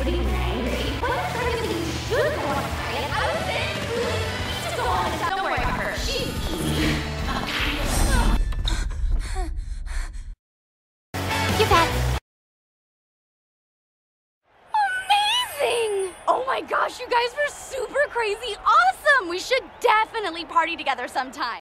not even angry. But I really should go on a diet. I was saying, just go on. Don't worry about her. She's easy. You're back. Amazing! Oh my gosh, you guys were super crazy awesome! We should definitely party together sometime.